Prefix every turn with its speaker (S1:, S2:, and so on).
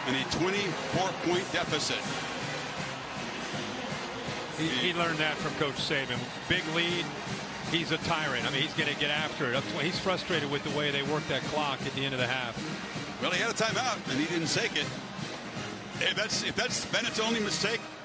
S1: in a 24-point deficit.
S2: He learned that from Coach Saban. Big lead. He's a tyrant. I mean, he's going to get after it. That's why he's frustrated with the way they work that clock at the end of the half.
S1: Well, he had a timeout, and he didn't take it. If that's Bennett's only mistake,